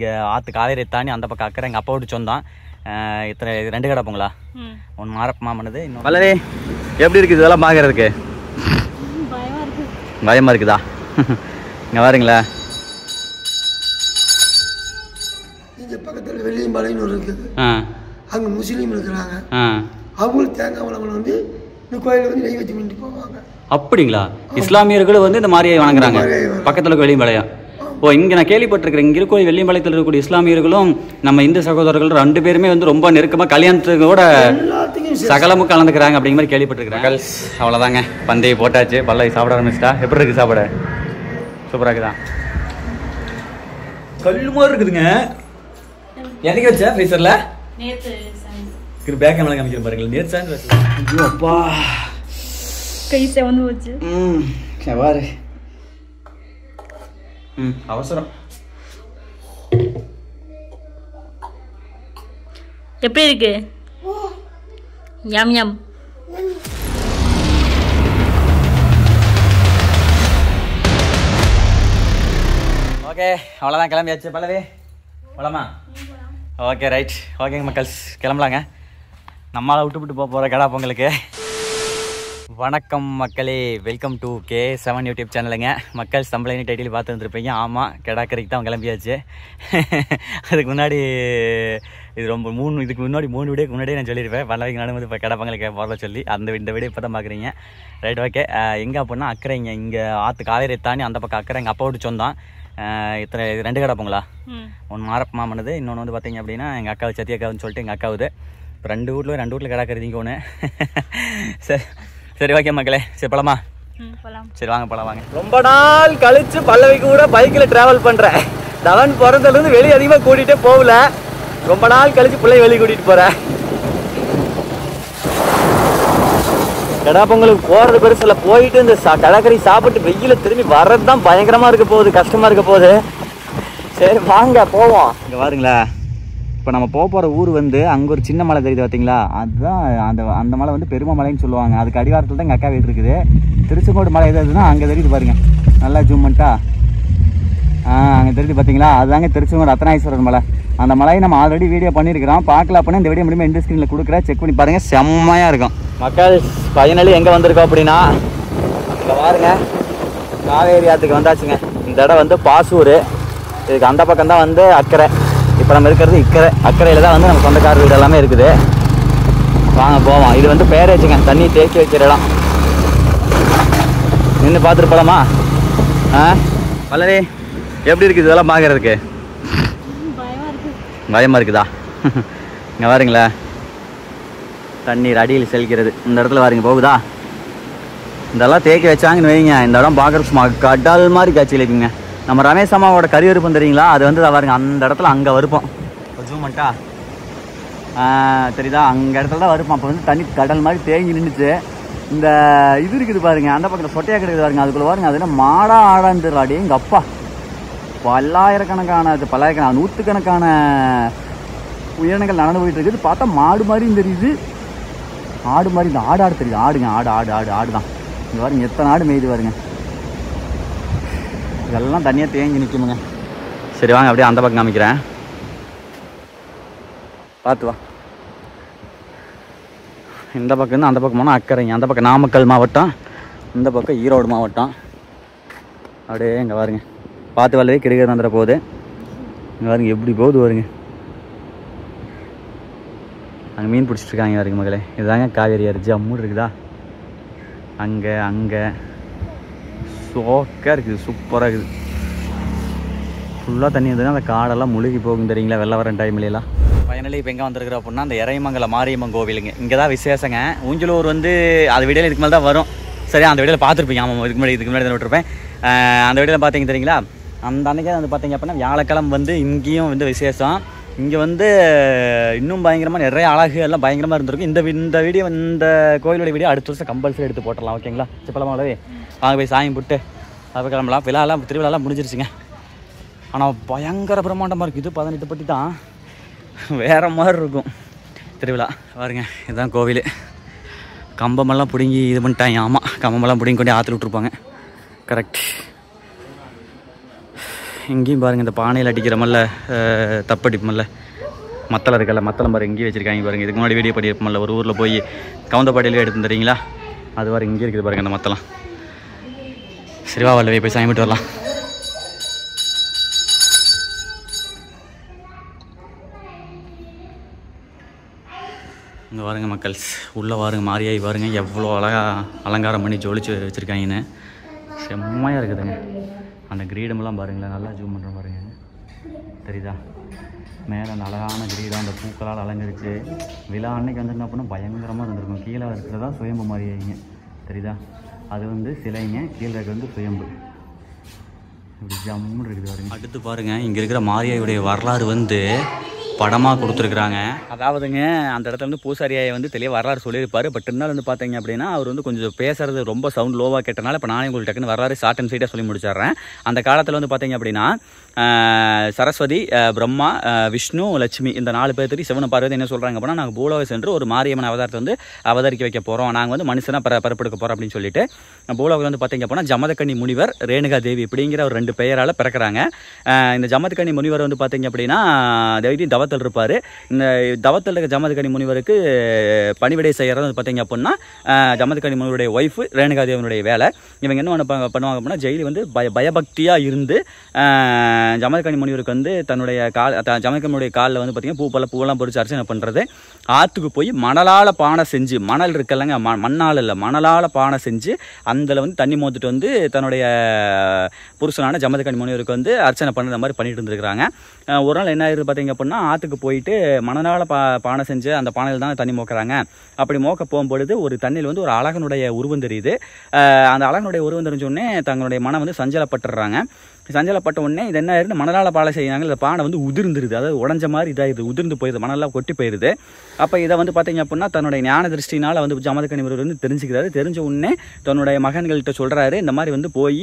இங்கே ஆற்று காவேரி தாண்டி அந்த பக்கம் அக்கறை எங்கள் அப்பா வீட்டு சொந்தம். இத்தனை 2 கடை போங்களா, ஒன்று மாரப்பமா பண்ணுது, இன்னும் வளரே. எப்படி இருக்குது இதெல்லாம் பார்க்கறதுக்கு? பயமாக இருக்குதா? இங்கே பாருங்களா, இங்கே பக்கத்தில் வெள்ளியம்பாளையம்னு இருக்குது, அங்கே முஸ்லீம் இருக்கிறாங்க. அவங்களும் தேங்காய் வளவளம் வந்து இந்த கோயிலில் வந்து நெய் வச்சு பண்ணிட்டு போவாங்க. அப்படிங்களா? இஸ்லாமியர்களும் வந்து இந்த மாதிரியை வணங்குறாங்க பக்கத்தில் இருக்க வெள்ளியம்பாளையம். ஓ, இங்கே நான் கேள்விப்பட்டிருக்கிறேன். இங்கே இருக்க வெள்ளியம்பாளையத்தில் இருக்கக்கூடிய இஸ்லாமியர்களும் நம்ம இந்து சகோதரர்கள் 2 பேருமே வந்து ரொம்ப நெருக்கமாக கல்யாணத்துக்கூட சகலமும் கலந்துக்கிறாங்க அப்படிங்கிற மாதிரி கேள்விப்பட்டிருக்கிறேன். அவ்வளோதாங்க, பந்தய போட்டாச்சு. பல்லவி சாப்பிட ஆரம்பிச்சிட்டா. எப்படி இருக்குது சாப்பாடு? சூப்பராக இருக்குதா? கல்லு மாதிரி இருக்குதுங்க. என்னைக்கு வச்சா ஃப்ரீசரில்? பேக் கேமரா காமிக்கிற பாருங்கள். நேற்று அப்பா கை செவந்து வச்சு பாரு. அவசரம். எப்படி இருக்கு? யம் யம். ஓகே, அவ்வளோதான், கிளம்பியாச்சு. பல்லவி போலாமா? Okay, right. ஓகேங்க மக்கள்ஸ், கிளம்பலாங்க. நம்மளால் விட்டு போகிற கடா பொங்கலுக்கு. வணக்கம் மக்களே, வெல்கம் டு K7 யூடியூப் சேனலுங்க. மக்கள் சம்பளைன்னு டைட்டில் பார்த்துருந்துருப்பீங்க. ஆமாம், கெடாக்கரைக்கு தான் கிளம்பியாச்சு. அதுக்கு முன்னாடி இது ரொம்ப இதுக்கு முன்னாடி 3 வீடியோக்கு முன்னாடியே நான் சொல்லியிருப்பேன். பல்லவிக்கு நடுவது இப்போ கடை பொங்கலுக்கு போகிறத சொல்லி இந்த வீடியோ இப்போ தான் பார்க்குறீங்க. Right, okay. எங்கே அப்படின்னா அக்கறைங்க, இங்கே ஆற்று காவேரி தாண்டி அந்த பக்கம் அக்கறை எங்கள் அப்பா வீட்டு சொந்தம். இத்தனை 2 கடை போங்களா, ஒன்று மாரப்பமா பண்ணுது, இன்னொன்று வந்து பார்த்தீங்க அப்படின்னா எங்கள் அக்காவு சத்தியக்காவுன்னு சொல்லிட்டு எங்கள் அக்காவுது. இப்போ 2 வீட்டில் கடை கருதிங்க ஒன்று. சரி ஓகே மக்களே, சரி போலாமா? சரி வாங்க போலாம், வாங்க. ரொம்ப நாள் கழிச்சு பல்லவிக்கு கூட பைக்கில் ட்ராவல் பண்ணுறேன். தவன் பிறந்ததுலேருந்து வெளியே அதிகமாக கூட்டிகிட்டே போகல. ரொம்ப நாள் கழிச்சு பிள்ளை வெளியே கூட்டிகிட்டு போகிறேன். கடா பொங்கலுக்கு போகிறது பெருசில் போயிட்டு இந்த கடற்கரை சாப்பிட்டு வெயில திரும்பி வர்றது தான் பயங்கரமாக இருக்க போகுது, கஷ்டமாக இருக்க போகுது. சரி வாங்க போவோம். இங்கே பாருங்களா, இப்போ நம்ம போகிற ஊர் வந்து அங்கே ஒரு சின்ன மலை தெரியுது பார்த்தீங்களா, அதுதான் அந்த மலை வந்து பெருமை மலைன்னு சொல்லுவாங்க. அதுக்கு அடிவாரத்தில் தான் எங்கள் அக்கா வீடு இருக்குது. திருச்செங்கோடு மலை எதுனா அங்கே தெரியுது பாருங்கள், நல்லா ஜூம் பண்ணிட்டா. அங்கே தெரியுது பார்த்தீங்களா, அதுதாங்க திருச்செங்கோடு ரத்னாஈஸ்வரர் மலை. அந்த மலையை நம்ம ஆல்ரெடி வீடியோ பண்ணியிருக்கிறோம். பார்க்கல அப்படின்னா இந்த வீடியோ முடியுமா எண்ட் ஸ்க்ரீனில் கொடுக்குறேன், செக் பண்ணி பாருங்கள், செம்மையாக இருக்கும். மக்கள் ஃபைனலி எங்கே வந்திருக்கோம் அப்படின்னா, இங்கே பாருங்க, காவேரி ஆற்றுக்கு வந்தாச்சுங்க. இந்த இடம் வந்து பாசூர், இதுக்கு அந்த பக்கம் தான் வந்து அக்கறை. இப்போ நம்ம இருக்கிறது அக்கறையில் தான் வந்து நம்ம சொந்தக்கார வீடு எல்லாமே இருக்குது. வாங்க போவோம். இது வந்து பேரேச்சுங்க, தண்ணி தேக்கி வைக்கிற இடம். நின்று பார்த்துட்டு போகலாமா? பல்லவி எப்படி இருக்குது இதெல்லாம் பார்க்கறதுக்கு? பயமாக இருக்குதா? இங்கே பாருங்களா, தண்ணீர் அடியில் செல்கிறது. இந்த இடத்துல பாருங்க போகுதா, இதெல்லாம் தேக்கி வச்சாங்கன்னு வைங்க, இந்த இடம் பார்க்குறது சும்மா கடல் மாதிரி காட்சி அளிக்குங்க. நம்ம ரமேஷ் அம்மாவோட கறி வறுப்போம் தெரியுங்களா, அது வந்து பாருங்க அந்த இடத்துல அங்கே வறுப்போம். ஜூம் பண்ணிட்டா தெரியுதா, அங்கே இடத்துல தான் வறுப்போம். அப்போ வந்து தண்ணி கடல் மாதிரி தேங்கி நின்றுச்சு. இந்த இது இருக்குது பாருங்க, அந்த பக்கத்தில் சொட்டையாக கிடையாது பாருங்க, அதுக்குள்ளே பாருங்க, அது என்ன மாடா ஆடான்னு தெரியலாடி. எங்கள் அப்பா பல்லாயிரக்கணக்கான நூற்றுக்கணக்கான உயிரினங்கள் நடந்து போயிட்டு இருக்குது. பார்த்தா மாடு மாதிரியும் தெரியுது, ஆடு மாதிரி. இந்த ஆடு தெரியுது, ஆடுங்க, ஆடு தான். இங்கே பாருங்க எத்தனை ஆடு மேய்து பாருங்க. இதெல்லாம் தனியாக தேங்கி நிற்குமுங்க. சரி வாங்க அப்படியே அந்த பக்கம் காமிக்கிறேன், பார்த்து வா. இந்த பக்கம் இருந்து அந்த பக்கம் போனால் அக்கறைங்க. அந்த பக்கம் நாமக்கல் மாவட்டம், இந்த பக்கம் ஈரோடு மாவட்டம். அப்படியே இங்கே பாருங்க, பார்த்து வரவே கிடைக்கிறது வந்துட போகுது. இங்கே பாருங்க எப்படி போகுது பாருங்க. அங்கே மீன் பிடிச்சிட்ருக்காங்க பாருங்க மகளே. இதுதாங்க காவேரி ஆறு, ஜம்முன்னு இருக்குதா. அங்கே சோக்காக இருக்குது, சூப்பராக இருக்குது. ஃபுல்லாக தண்ணி இருந்ததுன்னா அந்த காடெல்லாம் முழுகி போகும் தெரியுங்களா, வெள்ளம் வர டைம்லாம். ஃபைனலி இப்போ எங்கே வந்திருக்கிறோம் அப்படின்னா அந்த இறைமங்கலம் மாரியம்மன் கோவிலுங்க. இங்கே தான் விசேஷங்க. ஊஞ்சலூர் வந்து அது வீடியோவில் இதுக்கு மேலே தான் வரும். சரியா, அந்த வீடியோவில் பார்த்துருப்பீங்க. ஆமாம், இதுக்கு முன்னாடி தான் விட்டுருப்பேன். அந்த வீடியோவில் பார்த்தீங்க தெரியுங்களா, அந்த அன்றைக்கே வந்து பார்த்தீங்க அப்படின்னா வியாழக்கிழமை வந்து இங்கேயும் வந்து விசேஷம். இங்கே வந்து இன்னும் பயங்கரமாக நிறைய அழகு எல்லாம் பயங்கரமாக இருந்திருக்கும். இந்த வீடியோ, இந்த கோயிலுடைய வீடியோ அடுத்த வருஷம் கம்பல்சரி எடுத்து போட்டலாம். ஓகேங்களா? சிப்பலமாவே வாங்க போய் சாமி போட்டு அது கிளம்பலாம். திருவிழாலாம் முடிஞ்சிருச்சுங்க. ஆனால் பயங்கர பிரம்மாண்டமாக இருக்குது. இது 18 பட்டி தான், வேறு மாதிரி இருக்கும் திருவிழா. பாருங்க, இதுதான் கோவில். கம்பமெல்லாம் பிடுங்கி இது பண்ணிட்டாங்க. ஆமாம், கம்பமெல்லாம் பிடுங்கி கொண்டு ஆற்றுல விட்ருப்பாங்க. கரெக்ட். எங்கேயும் பாருங்கள் இந்த பானையில் அடிக்கிற மல்ல தப்படிப்பமல்ல மத்தளம் இருக்கல மத்தளம் பாருங்கள் எங்கேயும் வச்சுருக்காங்க பாருங்கள். இதுக்கு முன்னாடி வீடியோ பண்ணியிருப்போம்ல ஒரு ஊரில் போய் கவுந்தப்பாடியிலே எடுத்து தரீங்களா அது வரை இங்கே இருக்குது பாருங்கள் அந்த மத்தளம். சரிவா வல்லவே போய் சாமிட்டு வரலாம். இங்கே பாருங்க மக்கள்ஸ் உள்ளே பாருங்க மாரியாய் பாருங்க எவ்வளோ அழகாக அலங்காரம் பண்ணி ஜொலிச்சு வச்சுருக்காங்கன்னு செம்மையாக இருக்குதுங்க. அந்த கிரீடமெல்லாம் பாருங்களேன் நல்லா ஜூம் பண்ணுற பாருங்க தெரியுதா மேலே அந்த அழகான கிரீடம் அந்த பூக்களால் அலங்கரித்து விழா அன்னைக்கு வந்துருந்தா அப்படின்னா பயங்கரமாக இருந்திருக்கும். கீழே இருக்கிறதா சுயம்பு மாரியாயிங்க தெரியுதா அது வந்து சிலைங்க கீழே இருக்கிறது சுயம்பு இப்படி ஜம்முன்னு இருக்குது பாருங்க. அடுத்து பாருங்கள் இங்கே இருக்கிற மாரியாயுடைய வரலாறு வந்து படமாக கொடுத்துருக்குறாங்க. அதாவதுங்க அந்த இடத்துல வந்து பூசாரியாயை வந்து தெளிவாக வரலாறு சொல்லியிருப்பார். பட் இருந்தாலும் வந்து பார்த்தீங்க அப்படின்னா அவர் வந்து கொஞ்சம் பேசுறது ரொம்ப சவுண்ட் லோவாக கேட்டனால இப்போ நானே உங்களுக்கு டக்குன்னு வரலாறு ஷார்ட் அண்ட் ஸ்வீட்டாக சொல்லி முடிச்சிடுறேன். அந்த காலத்தில் வந்து பார்த்தீங்க அப்படின்னா சரஸ்வதி, பிரம்மா, விஷ்ணு, லட்சுமி இந்த 4 பேர்த்துக்கு சிவன பார்வதி என்ன சொல்கிறாங்க அப்படின்னா நாங்கள் பூலோகம் சென்று ஒரு மாரியம்மன் அவதாரத்தை வந்து அவதரிக்க வைக்க போகிறோம், நாங்கள் வந்து மனுஷனாக பரப்பெடுக்க போகிறோம் அப்படின்னு சொல்லிட்டு பூலோகம் வந்து பார்த்தீங்க அப்படின்னா ஜமதக்கனி முனிவர், ரேணுகா தேவி இப்படிங்கிற ஒரு 2 பெயரால் பிறக்கிறாங்க. இந்த ஜமதக்கனி முனிவர் வந்து பார்த்தீங்க அப்படின்னா தவத்தில் இருப்பார். இந்த தவத்தில் இருக்க ஜமதக்கனி முனிவருக்கு பணிவிடை செய்கிறது வந்து பார்த்தீங்க அப்படின்னா ஜமதக்கனி முனிவருடைய ஒய்ஃபு ரேணுகா தேவனுடைய வேலை. இவங்க என்ன பண்ணுவாங்க அப்படின்னா ஜெயிலி வந்து பயபக்தியாக இருந்து ஜமதக்கனி முனிவருக்கு வந்து தன்னுடைய ஜமதக்கனியுடைய காலில் வந்து பார்த்தீங்கன்னா பூவெல்லாம் பொறிச்சு அர்ச்சனை பண்ணுறது. ஆற்றுக்கு போய் மணலால் பானை செஞ்சு மணல் இருக்குல்லங்க மண்ணால் இல்லை மணலால் பானை செஞ்சு அதில் வந்து தண்ணி மோத்துட்டு வந்து தன்னுடைய புருஷனான ஜமதக்கனி முனிவருக்கு வந்து அர்ச்சனை பண்ணுற மாதிரி பண்ணிட்டு இருந்துருக்காங்க. ஒரு நாள் என்ன ஆயிடுது பார்த்தீங்க அப்படின்னா ஆற்றுக்கு போயிட்டு மணலால் பானை செஞ்சு அந்த பானையில் தான் தண்ணி மோக்கிறாங்க. அப்படி மோக்க போகும்பொழுது ஒரு தண்ணியில் வந்து ஒரு அழகனுடைய உருவம் தெரியுது. அந்த அழகனுடைய உருவம் தெரிஞ்சோடனே தங்களுடைய மனம் வந்து சஞ்சலப்பட்டுறாங்க. சஞ்சலப்பட்ட உடனே இது என்ன ஆயிடுது மணலால் பானை செய்யாங்க. இந்த பானை வந்து உதிர்ந்துருது, அதாவது உடஞ்ச மாதிரி இதாகிடுது, உதிர்ந்து போயிடுது, மணலாம் கொட்டி போயிடுது. அப்போ இதை வந்து பார்த்தீங்க அப்படின்னா தன்னுடைய ஞான திருஷ்டினால் வந்து ஜமதக்கனி முனிவர் வந்து தெரிஞ்சுக்கிறாரு. தெரிஞ்ச உடனே தன்னுடைய மகன்கள்கிட்ட சொல்கிறாரு இந்த மாதிரி வந்து போய்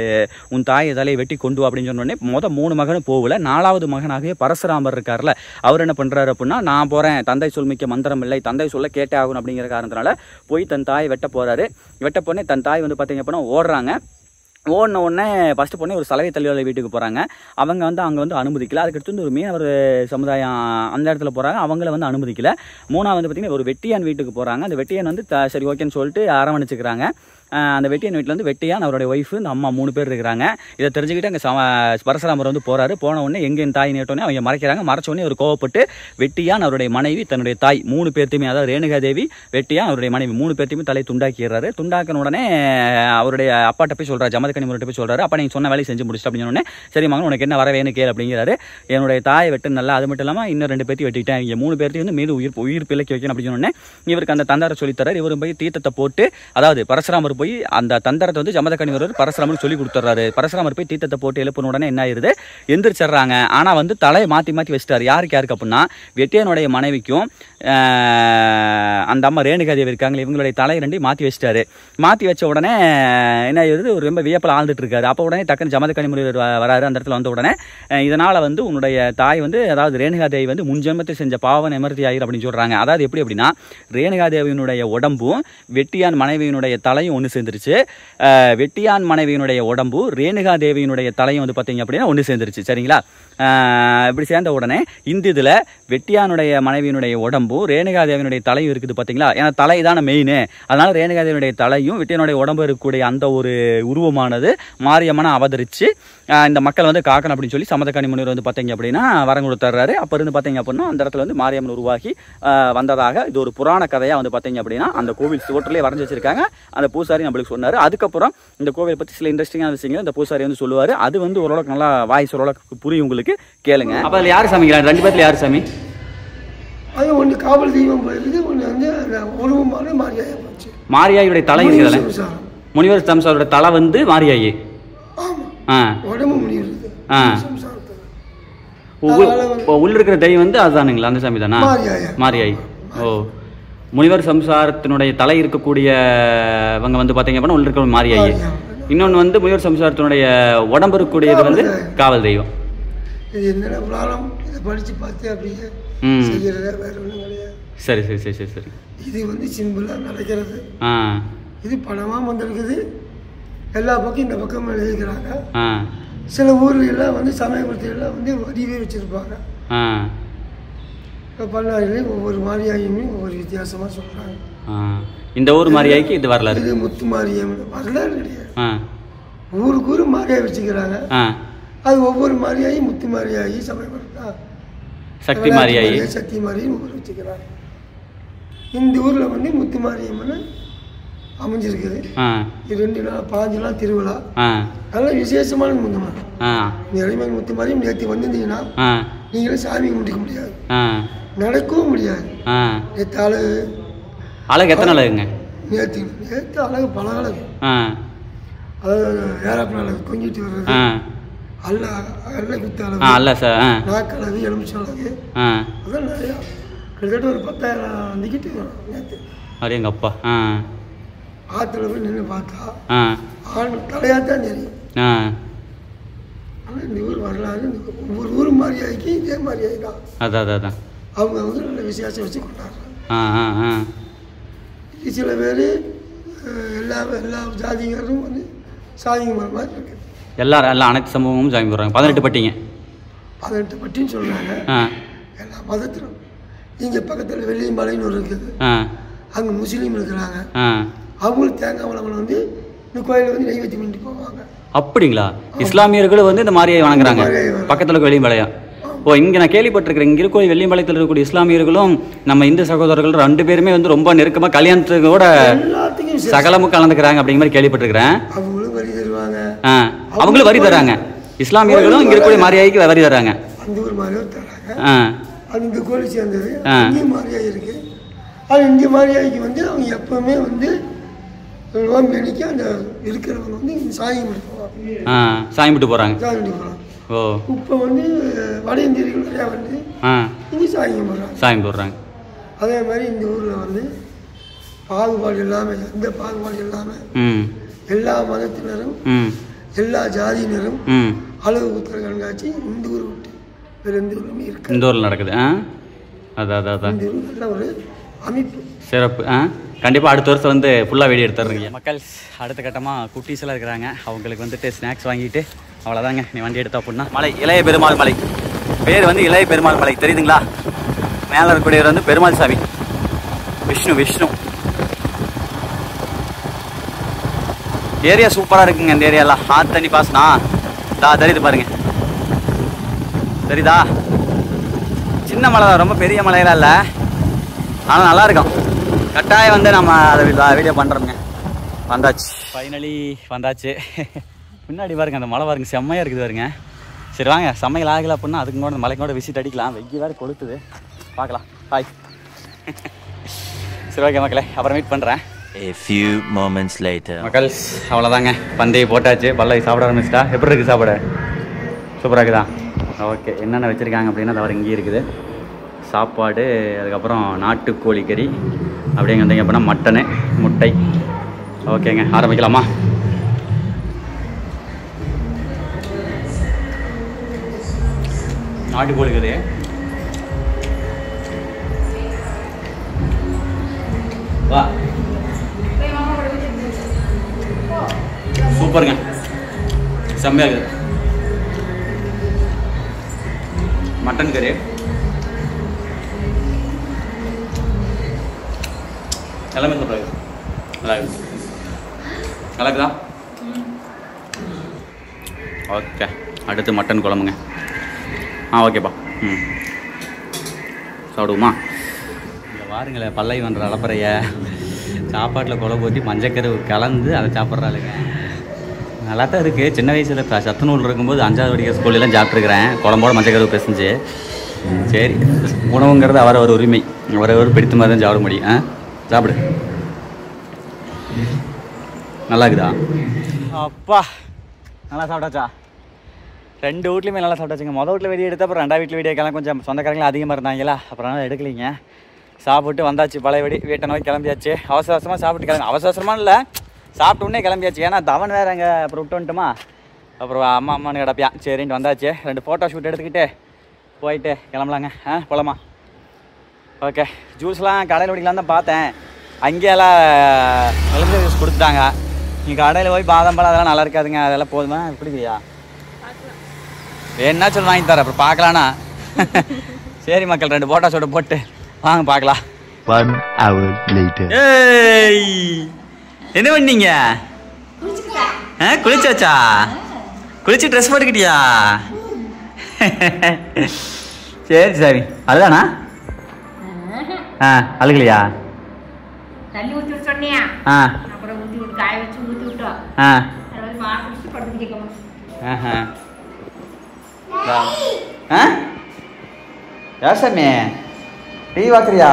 உன் தாயை தலையை வெட்டி கொண்டு வா அப்படின்னு சொன்ன உடனே 3 மகனும் போகல. 4வது மகனாகவே பரசுராமர் இருக்கார்ல அவர் என்ன பண்ணுறாரு அப்படின்னா நான் போகிறேன், தந்தை சொல்மிக்க மந்திரம் இல்லை, தந்தை சொல்ல கேட்டே ஆகணும் அப்படிங்கிற காரணத்தினால போய் தன் தாயை வெட்ட போகிறாரு. வெட்ட போனே தன் தாய் வந்து பார்த்தீங்க அப்படின்னா ஓடுறாங்க. ஓடின உடனே ஃபஸ்ட்டு பொண்ணே ஒரு சலவை தள்ளியோட வீட்டுக்கு போகிறாங்க. அவங்க வந்து அங்கே வந்து அனுமதிக்கல. அதுக்கடுத்து வந்து ஒரு மீனவர் சமுதாயம் அந்த இடத்துல போகிறாங்க, அவங்கள வந்து அனுமதிக்கல. 3வது வந்து பார்த்திங்கன்னா ஒரு வெட்டியான் வீட்டுக்கு போகிறாங்க. அந்த வெட்டியான் வந்து சரி ஓகேன்னு சொல்லிட்டு அரவணைச்சிக்கிறாங்க. அந்த வெட்டியான் வீட்டில் வந்து வெட்டியான் அவருடைய ஒய்ஃபு இந்த அம்மா 3 பேர் இருக்கிறாங்க. இதை தெரிஞ்சுக்கிட்டு அங்கே பரசுராமர் வந்து போகிறாரு. போன உடனே எங்கே என் தாய் நேட்டோன்னே அவங்க மறைக்கிறாங்க. மறைச்ச உடனே அவர் கோவப்பட்டு வெட்டியான் அவருடைய மனைவி தன்னுடைய தாய் 3 பேர்த்தையுமே அதாவது ரேணுகா தேவி, வெட்டியான் அவருடைய மனைவி 3 பேர்த்தையுமே தலை துண்டாக்கிடுறாரு. துண்டாக்கின உடனே அவருடைய அப்பாட்ட போய் சொல்கிறார், ஜமதக்கனி முனிவர்கிட்ட போய் சொல்கிறாரு, அப்போ நீங்கள் சொன்ன வேலையை செஞ்சு முடிச்சிட்டு அப்படின்னு சொன்னே சரி மகன் உனக்கு என்ன வர வேணும் கேள் அப்படிங்கிறாரு. என்னுடைய தாயை வெட்டு நல்லா, அது மட்டும் இல்லாமல் இன்னும் 2 பேர்த்தையும் வெட்டிட்டேன், இங்கே 3 பேர்த்தையும் வந்து மீது உயிர் பிழைக்க வைக்கணும் அப்படின்னு சொன்னே இவருக்கு அந்த தந்தாரை சொல்லித்தரார். இவரும் போய் தீர்த்தத்தை போட்டு அதாவது பரசுராமர் போய் அந்த தந்தரத்தை வந்து ஜமதக்கனி முனிவர் பரசுராமர் சொல்லி கொடுத்துறாரு. பரசுராமர் போய் தீர்த்தத்தை போட்டு எழுப்பின உடனே என்ன ஆயிருது எந்திரிச்சிடுறாங்க. ஆனால் வந்து தலையை மாற்றி வச்சுட்டாரு. யாருக்கு அப்படின்னா வெட்டியானுடைய மனைவிக்கும் அந்த அம்மா ரேணுகா தேவி இருக்காங்களே இவங்களுடைய தலையை 2 மாற்றி வச்சுட்டாரு. மாற்றி வச்ச உடனே என்ன ஆயிருது ஒரு ரொம்ப வியப்பில் ஆழ்ந்துட்டு இருக்காரு. அப்போ உடனே டக்குன்னு ஜமதக்கனி முனிவர் வராரு. அந்த இடத்துல வந்த உடனே இதனால் வந்து உன்னுடைய தாய் வந்து அதாவது ரேணுகா தேவி வந்து முன்ஜென்மத்தை செஞ்ச பாவ நிமர்த்தி ஆயிரு அப்படின்னு சொல்கிறாங்க. அதாவது எப்படி அப்படின்னா ரேணுகா தேவியினுடைய உடம்பும் வெட்டியான் மனைவியினுடைய தலையும் ஒன்று சேர்ந்துருச்சு. வெட்டியான் மனைவியினுடைய உடம்பு ரேணுகா தேவியினுடைய தலையும் வந்து பார்த்தீங்க அப்படின்னா ஒன்று சேர்ந்துருச்சு. சரிங்களா? இப்படி சேர்ந்த உடனே இந்த இதில் வெட்டியானுடைய மனைவியினுடைய உடம்பும் ரேணுகா தேவியினுடைய தலையும் இருக்குது பார்த்தீங்களா? ஏன்னா தலை தானே மெயின். அதனால ரேணுகா தேவியினுடைய தலையும் வெட்டியானுடைய உடம்பு இருக்கக்கூடிய அந்த ஒரு உருவமானது மாரியம்மனை அவதரித்து இந்த மக்கள் வந்து காக்கணும் அப்படின்னு சொல்லி ஜமதக்கனி முனிவர் வந்து பார்த்தீங்க அப்படின்னா வரம் கொடுத்துட்றாரு. அப்போ இருந்து பார்த்தீங்க அப்படின்னா அந்த இடத்துல வந்து மாரியம்மன் உருவாகி வந்ததாக இது ஒரு புராண கதையாக வந்து பார்த்தீங்க அப்படின்னா அந்த கோவில் சுவற்றிலே வரைஞ்சி வச்சிருக்காங்க. அந்த பூசாரி நம்மளுக்கு சொன்னார். அதுக்கப்புறம் இந்த கோவில் பற்றி சில இன்ட்ரெஸ்டிங்கான விஷயங்கள் இந்த பூசாரி வந்து சொல்லுவார். அது வந்து ஓரளவுக்கு நல்லா வாய்ஸ் ஓரளவுக்கு புரியும் உங்களுக்கு, கேளுங்க. அப்போ அதில் யார் சாமிக்கிறாங்க? 2 பேர்த்துல யார் சாமி? அது ஒன்று காவல் தெய்வம் போயிருக்குது, ஒன்று வந்து உருவமான மாரியாயை போச்சு. மாரியாயுடைய தலை இருக்குதுல்ல, முனிவர் சம்சாரோட தலை வந்து மாரியாயி. உடம்பு முனிவர் உள்ள இருக்கிற தெய்வம் வந்து அதுதானுங்களா? அந்த சாமி தானா மாரியாயி? ஓ, முனிவர் சம்சாரத்தினுடைய தலை இருக்கக்கூடியவங்க வந்து பார்த்தீங்க அப்படின்னா உள்ள இருக்கிற மாரியாயி. இன்னொன்று வந்து முனிவர் சம்சாரத்தினுடைய உடம்பு இருக்கக்கூடியது வந்து காவல் தெய்வம். இது என்னென்ன ப்ராப்ளம் இதை படித்து பார்த்து அப்படியே செய்யறத வேற ஒன்றும் கிடையாது. சரி சரி சரி சரி சரி. இது வந்து சிம்பிளாக நடக்கிறது. இது பணமாக வந்திருக்குது. எல்லா பக்கம் இந்த பக்கம் எழுதிக்கிறாங்க. சில ஊர்லாம் வந்து சமயபுரத்திலாம் வந்து வடிவே வச்சுருப்பாங்க. இப்போ பண்ணாரிலையும் ஒவ்வொரு மாரியாயுமே ஒவ்வொரு வித்தியாசமாக சொல்கிறாங்க. இந்த ஊர் மாரியாய்க்கு இது வரலாறு. இது முத்து மாரியம் வரலாறு கிடையாது. ஊருக்கு ஊர் மாரியாய் வச்சுக்கிறாங்க. அது ஒவ்வொரு மாரியாயி முத்து மாரியாயி சமயபுரத்தா சக்தி மாரியாயி சக்தி மாரியும் ஊர் வச்சுக்கிறாங்க. இந்த ஊரில் வந்து முத்து மாரியம்மன் அமைஞ்சிருக்குது. இது 2 நாள் 5 நாள் திருவிழா. நல்ல விசேஷமான முத்துமாரி. இந்த இறைமன் முத்து மாரியம் நேற்று வந்திருந்தீங்கன்னா நீங்களே சாமி கும்பிட்டுக்க முடியாது, நடக்கவும் முடியாது. நேற்று அழகு எத்தனை அழகுங்க? நேற்று அழகு பல அழகு. அதாவது ஏறாப்பின அழகு தொங்கிட்டு வர்றது, அல்ல குத்து அழகு, நாக்களகு, எலுமிச்சை அழகு, அதான் நிறையா. கிட்டத்தட்ட ஒரு 10,000 டிக்கெட்டு வரும் நேற்று. எங்கள் அப்பா ஆற்றுல போய் நின்று பார்த்தா ஆண் தலையாக தான் தெரியும். ஆனால் இந்த ஊர் வரலாறு ஒவ்வொரு ஊர் மாரியாய்க்கு இதே மாரியாய் தான். அதான் அவங்க வந்து நல்ல விசேஷம் வச்சு கொண்டாடுறாங்க. இது சில பேர் எல்லா ஜாதிகளும் வந்து சாமி கும்பிட்ற மாதிரி இருக்குது. எல்லாம் அனைத்து சமூகமும் சாமி கும்பிட்றாங்க. 18 பட்டிங்க, 18 பட்டின்னு சொல்கிறாங்க. எல்லா மதத்திலும். இங்கே பக்கத்தில் வெள்ளியம்பாளையம்னு ஒரு இருக்குது, அங்கே முஸ்லீம் இருக்கிறாங்க. அவங்களும் தேங்காய் வளவளம் வந்து இந்த கோயிலில் வந்து நெய்வேத்தி பண்ணிட்டு போவாங்க. அப்படிங்களா? இஸ்லாமியர்களும் வந்து இந்த மாரியை வணங்குறாங்க பக்கத்தில் இருக்க வெள்ளியம்பாளையம். ஓ, இங்கே நான் கேள்விப்பட்டிருக்கிறேன். இங்கே இருக்கக்கூடிய வெள்ளியம்பாளையத்தில் இருக்கக்கூடிய இஸ்லாமியர்களும் நம்ம இந்து சகோதரர்கள் 2 பேருமே வந்து ரொம்ப நெருக்கமாக கல்யாணத்துக்கு கூட சகலமும் கலந்துக்கிறாங்க அப்படிங்கிற மாதிரி கேள்விப்பட்டிருக்கிறேன். அவங்களும் வரி தருவாங்க. அவங்களும் வரி தராங்க. இஸ்லாமியர்களும் இங்கே இருக்கக்கூடிய மாரியாய்க்கு வரி தராங்க. அந்த ஒரு மாரியாய் தராங்க. அது இந்த கோயில் சேர்ந்தது. இங்கே மாரியாய் இருக்கு. அது இங்கே மாரியாய்க்கு வந்து அவங்க எப்பவுமே வந்து நோம்பி அந்த இருக்கிறவங்க வந்து சாமி கும்பிட்டு போவாங்க. சாமி கும்பிட்டு போகிறாங்க. சாமி கும்பிட்டு போகிறாங்க. ஓ, இப்போ வந்து வட இந்தியர்கள் நிறையா வந்து இங்கே சாமி கும்பிட்றாங்க. அதே மாதிரி இந்த ஊரில் வந்து பாகுபாடு இல்லாமல், எந்த பாகுபாடு இல்லாமல் எல்லா மதத்தினரும் எல்லா ஜாதியினரும் அழகு குத்துற கண்காட்சி இந்த ஊர் விட்டு வேறு எந்த ஊருமே இருக்கு. இந்த ஊரில் நடக்குது. அதான் இந்த ஊர் நல்ல ஒரு அமைப்பு, சிறப்பு. கண்டிப்பாக அடுத்த வருஷம் வந்து ஃபுல்லாக வீடியோ எடுத்துறீங்க. மக்கள் அடுத்த கட்டமாக குட்டீஸ் எல்லாம் இருக்கிறாங்க. அவங்களுக்கு வந்துட்டு ஸ்நாக்ஸ் வாங்கிட்டு அவ்வளோதாங்க. நீ வண்டி எடுத்தா அப்படின்னா மலை இளைய பெருமாள் மலை, பேர் வந்து இளைய பெருமாள் மலை, தெரியுதுங்களா? மேலே இருக்கக்கூடியவர் வந்து பெருமாள் சாமி, விஷ்ணு. ஏரியா சூப்பராக இருக்குங்க. இந்த ஏரியாலாம் ஆற்று தண்ணி பாசனா தெரியுது பாருங்க, தெரியுதா? சின்ன மலை தான், ரொம்ப பெரிய மலையெல்லாம் இல்லை, ஆனால் நல்லா இருக்கும். கட்டாயம் வந்து நம்ம அதை வீடியோ பண்ணுறோங்க. வந்தாச்சு, ஃபைனலி வந்தாச்சு. முன்னாடி பாருங்க அந்த மலை பாருங்க, செம்மையாக இருக்குது பாருங்க. சரி வாங்க, சமையல் ஆகலை அப்படின்னா அதுக்கு கூட மலைக்கு கூட விசிட் அடிக்கலாம். வெய்ய வேறு கொளுத்துது, பார்க்கலாம். ஹாய். சரி ஓகே மக்களே, அப்புறம் மீட் பண்ணுறேன். A few moments later. மக்கள் அவ்வளோதாங்க, பந்தய போட்டாச்சு. பல்லவி சாப்பிட ஆரம்பிச்சிட்டா. எப்படி இருக்குது சாப்பாடு? சூப்பராக இருக்குதா? ஓகே. என்னென்ன வச்சுருக்காங்க அப்படின்னா அது இங்கே இருக்குது சாப்பாடு, அதுக்கப்புறம் நாட்டுக்கோழி கறி, அப்படிங்க வந்தீங்க அப்படின்னா மட்டனு, முட்டை. ஓகேங்க, ஆரம்பிக்கலாமா? நாட்டுக்கோழி கறி வா, சூப்பருங்க, செம்மையாக இருக்குது. மட்டன் கறி எல்லாமே சூப்பராக இருக்குது. நல்லா இருக்குது. நல்லா இருக்குதா? ஓகே. அடுத்து மட்டன் குழம்புங்க. ஓகேப்பா. சாப்பிடுவோமா? இங்கே பாருங்களேன், பல்லவி பண்ணுற அளப்பறைய சாப்பாட்டில் குழம்பு ஊற்றி மஞ்சக்கரு கலந்து அதை சாப்பிட்றாளுங்க. நல்லா தான் இருக்குது. சின்ன வயசில் இப்போ சத்துணூல் இருக்கும்போது 5வது படிக்கிற ஸ்கூல்லாம் சாப்பிட்ருக்கிறேன், குழம்போட மஞ்சக்கரு பேசஞ்சு. சரி, உணவுங்கிறது அவரவர் உரிமை, அவரவர் பிடித்த மாதிரி தான் சாப்பிட முடியும். சாப்பிடு. நல்லா இருக்குதா? அப்பா, நல்லா சாப்பிட்டாச்சா? 2 வீட்லையுமே நல்லா சாப்பிட்டாச்சுங்க. மொதல் வீட்டில் வீடியோ எடுத்தால் அப்புறம் 2வது வீட்டில் வீடியோக்கெல்லாம் கொஞ்சம் சொந்தக்காரங்களும் அதிகமாக இருந்தாங்களா, அப்புறம் நல்லா எடுக்கலிங்க. சாப்பிட்டு வந்தாச்சு, பழையபடி வீட்டை நோக்கி கிளம்பியாச்சு. அவசரமாக சாப்பிட்டு கிளம்பி, அவசரமாக இல்லை, சாப்பிட்டு உடனே கிளம்பியாச்சு. ஏன்னா தவன் வேறு அங்கே அப்புறம் விட்டு வந்துட்டோமா, அப்புறம் அம்மான்னு கிடப்பியான். சரின்ட்டு வந்தாச்சு. 2 ஃபோட்டோ ஷூட் எடுத்துக்கிட்டு போயிட்டு கிளம்பலாங்க. போகலாமா? ஓகே. ஜூஸ்லாம் கடையில் குடிக்கலாம் தான் பார்த்தேன், அங்கேயெல்லாம் எலுமிச்சை ஜூஸ் கொடுத்துட்டாங்க. நீங்கள் கடையில் போய் பாதாம் பழம் அதெல்லாம் நல்லா இருக்காதுங்க, அதெல்லாம் போதுமா? குடிக்கிறியா? வேணா சொல்லி வாங்கி தரேன், அப்புறம் பார்க்கலாண்ணா. சரி மக்கள், 2 போட்டா சோட போட்டு வாங்க பார்க்கலாம். 1 hour later. ஏய், என்ன பண்ணீங்க? குளிச்சாச்சா? குளிச்சு ட்ரெஸ் போட்டுக்கிட்டியா? சரி சரி, அதுதானா? அழுகலையா? தண்ணி ஊற்றி விட்டு சொன்னியா? அப்புறம் ஊற்றி விட்டு காய வச்சு ஊற்றி விட்டோம். அதாவது மாப்பிடிச்சு படுத்து கேட்கணும். யாசாமி டீ வாக்குறியா?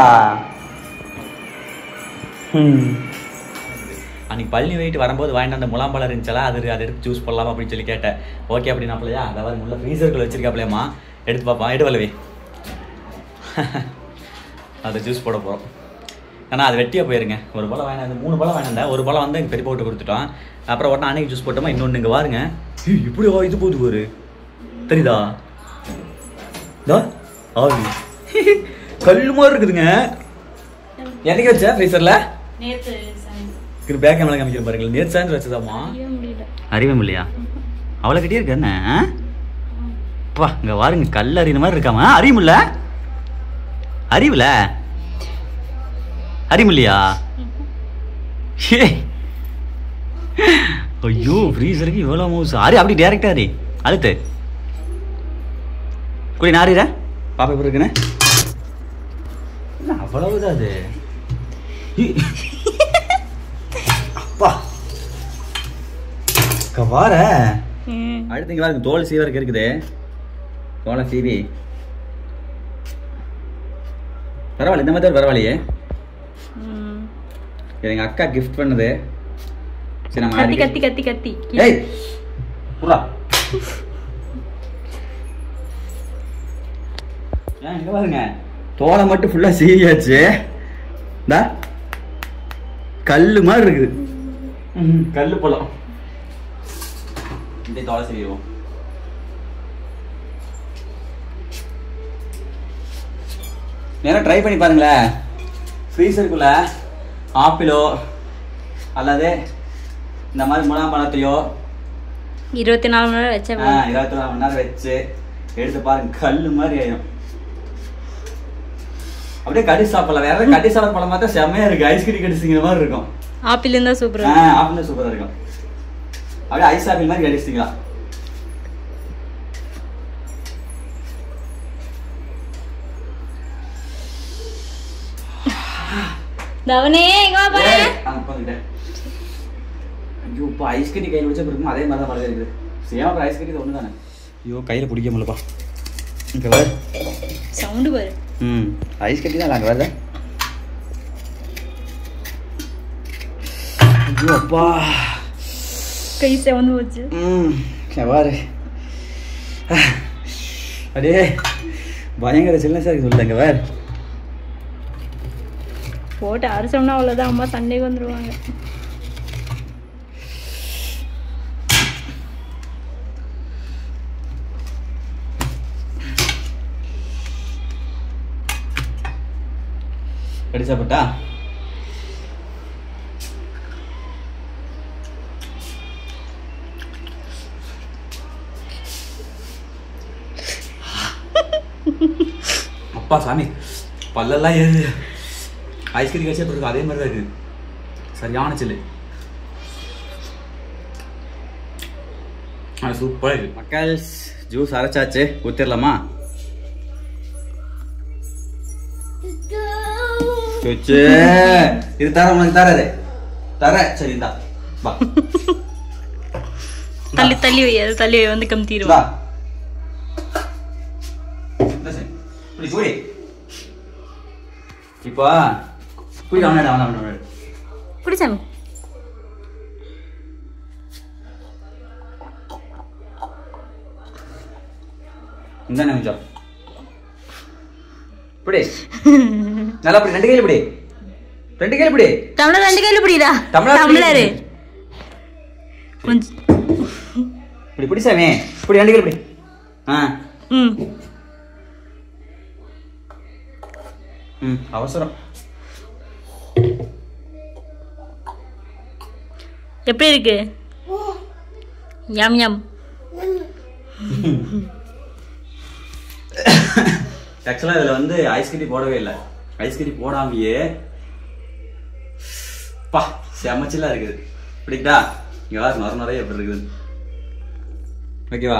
அன்னைக்கு பழனி வெயிட்டு வரும்போது வாங்கிட்டு அந்த முலாம்பழம் இருந்துச்சா, அது எடுத்து ஜூஸ் போடலாமா அப்படின்னு சொல்லி கேட்டேன். ஓகே அப்படின்னாப்பிலையா, அதாவது முள்ள ஃப்ரீசருக்குள்ள வச்சிருக்காப்லையம்மா, எடுத்து பார்ப்பான். எடு வல்லவே, அதை ஜூஸ் போட போகிறோம். ஆனால் அது வெட்டியாக போயிருங்க. ஒரு பழம் வாங்கினேன், 3 பழம் வாங்கினேன். ஒரு பழம் வந்து எங்கள் பெரிய போட்டு கொடுத்துட்டோம். அப்புறம் ஒன்றா அன்னைக்கு ஜூஸ் போட்டோமா, இன்னொன்று இங்கே பாருங்க. இப்படி இது போகுது ஒரு தெரியுதா? ஆவி கல்லு மாதிரி இருக்குதுங்க. என்னைக்கு வச்ச ஃப்ரீசரில்? பேக் கேமரா காமிக்கிற பாருங்க. நேற்று சாயந்தரம் வச்சதாம்மா. அறிவே இல்லையா? அவ்வளோ கட்டியே இருக்கு என்ன? அப்பா இங்கே பாருங்க, கல் அறிந்த மாதிரி இருக்காமா? அறிவுமில்ல? அறிவுல அறிவில்லையா? ஐயோ, ஃப்ரீசருக்கு இவ்வளோ மவுஸ். ஆரி அப்படி டேரெக்டா ஆரி அழுத்து குடி. நாரிற பாப்பா எப்படி இருக்குன்னு அவ்வளவுதான் அது. அப்பா வார அடுத்து இங்கே பாருங்க, தோல் சீவருக்கு இருக்குது. தோலை சீவி பரவாயில்ல, இந்த மாதிரி பரவாயில்லையே. எங்க அக்கா கிஃப்ட் பண்ணது. கத்தி கத்தி கத்தி கத்தி. ஏய் புறா, இங்க பாருங்க, தோலை மட்டும் ஃபுல்லா சீவியாச்சு. கல்லு மாதிரி இருக்குது. கல்லு பழம். இந்த தோலை சீவிடுவோம். நேரம் ட்ரை பண்ணி பாருங்களேன். ஃப்ரீசருக்குள்ள ஆப்பிளோ அல்லது இந்த மாதிரி முலாம்பழத்தையோ 24 மணி நேரம் வச்சா 24 மணி நேரம் வச்சு எடுத்து பாருங்க, கல்லு மாதிரி ஆயிடும். அப்படியே கடி சாப்பிடலாம். வேற கடி சாப்பிட பழம் பார்த்தா செம்மையா இருக்கு. ஐஸ்கிரீம் கடிச்சிங்கிற மாதிரி இருக்கும். ஆப்பிள் இருந்தா சூப்பரா. ஆப்பிள் சூப்பரா இருக்கும். அப்படியே ஐஸ் ஆப்பிள் மாதிரி கடிச்சிங்களா? தவனே எங்க வா பாரு. ஐயோ, இப்போ ஐஸ்கிரீம் கையில் வச்சா இருக்கும். அதே மாதிரி தான் பழக இருக்குது. சேமா அப்புறம் ஐஸ்கிரீம் ஒன்று தானே. ஐயோ, கையில் பிடிக்க முடியலப்பா. இங்கே வேறு சவுண்டு பாரு. ஐஸ்கிரீம் தான் அங்கே வேறு. ஐயோ அப்பா, கை செவந்து போச்சு. பாரு, அடே பயங்கர சில்னஸாக இருக்குது உள்ள. இங்கே வேறு போட்டு அரைச்சோம்னா அவ்வளோதான், அம்மா சண்டைக்கு வந்துடுவாங்க. கடி சாப்பிட்டா அப்பா சாமி, பல்லெல்லாம் ஏறுது. ஐஸ்கிரீம் கட்சி இருக்கு, அதே மாதிரி தான் இருக்குது. சரியான சில்லு. சூப்பராக இருக்கு. மக்கள் ஜூஸ் அரைச்சாச்சு, ஊற்றிடலாமா? இது தர உனக்கு தராது தர. சரி இந்தா வா. தள்ளி தள்ளி வை, அது தள்ளி வை, வந்து கம்மிடுவா. இப்போ குடி. அவன குடிச்சாமி. இந்த நிமிஷம் இப்படி நல்லா இப்படி 2 கையில இப்படி 2 கையில இப்படி. டம்ளர் 2 கையில இப்படிடா. டம்ளர் கொஞ்சம் இப்படி பிடி சாமி. இப்படி 2 கையில இப்படி. அவசரம். எப்படி இருக்கு? யம் யம். ஆக்சுவலாக இதில் வந்து ஐஸ் கட்டி போடவே இல்லை. ஐஸ் கட்டி போடாமையே பா செமச்சிலாம் இருக்குது. பிடிக்கா இங்கே வா நிறைய எப்படி இருக்குது. ஓகேவா?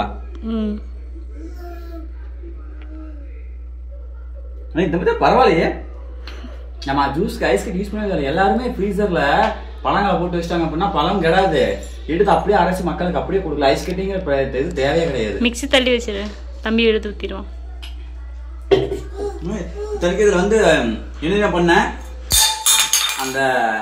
இந்த மாதிரி பரவாயில்லையே. நம்ம ஜூஸ்க்கு ஐஸ் கட்டி யூஸ் பண்ணவே எல்லாருமே ஃப்ரீசர்ல பழங்களை போட்டு வச்சிட்டாங்க அப்படின்னா பழம் கிடையாது, எடுத்து அப்படியே அரைச்சி மக்களுக்கு அப்படியே கொடுக்கல. ஐஸ் கட்டிங்கிற இது தேவையே கிடையாது. மிக்ஸி தள்ளி வச்சிரு, தம்பி எடுத்து ஊத்திடுவோம். இதுல வந்து என்ன பண்ண அந்த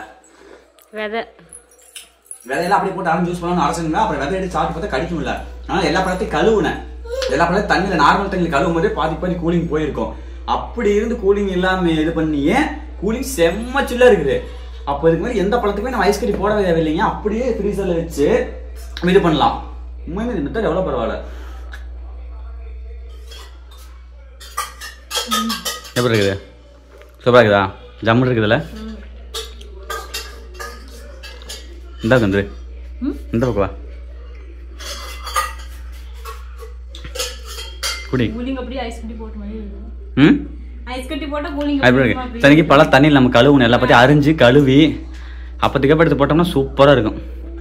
விதையெல்லாம் அப்படியே போட்டு அரைஞ்சு யூஸ் பண்ணணும்னு அரைச்சுங்க. அப்புறம் விதை எடுத்து சாப்பிட்டு பார்த்தா கடிக்கும் இல்லை. ஆனால் எல்லா பழத்தையும் கழுவுனேன். எல்லா பழத்தையும் தண்ணியில் நார்மல் தண்ணியில் கழுவும் போதே பாதி கூலிங் போயிருக்கும். அப்படி இருந்து கூலிங் இல்லாம இது பண்ணியே கூலிங் செம்ம சில்லா இருக்குது. அப்போ இதுக்கு மாதிரி எந்த பழத்துக்குமே நம்ம ஐஸ் கட்டி போட தேவையில்லைங்க. அப்படியே ஃப்ரீசர்ல வச்சு இது பண்ணலாம். உண்மையுமே இந்த மெத்தட் எவ்வளோ பரவாயில்ல. எப்படி இருக்குது? சூப்பராக இருக்குதா? ஜம்மு இருக்குதுல்ல? இந்த வந்து இந்த பக்கம் வா குடி. தனிக்கு பல தண்ணியில் நம்ம கழுவணும். எல்லா பற்றியும் அரிஞ்சு கழுவி அப்பத்துக்கு எடுத்து போட்டோம்னா சூப்பராக இருக்கும்.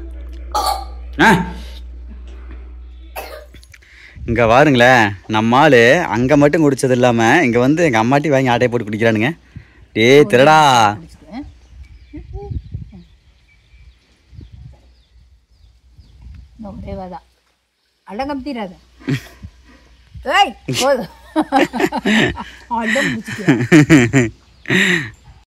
இங்கே பாருங்களேன், நம்ம ஆள் அங்கே மட்டும் குடிச்சது இல்லாமல் இங்கே வந்து எங்கள் அம்மாட்டி வாங்கி ஆட்டையை போட்டு குடிக்கிறானுங்க. டேய் திருடா. அடங்கம் தீராத. ஏய் போதும்.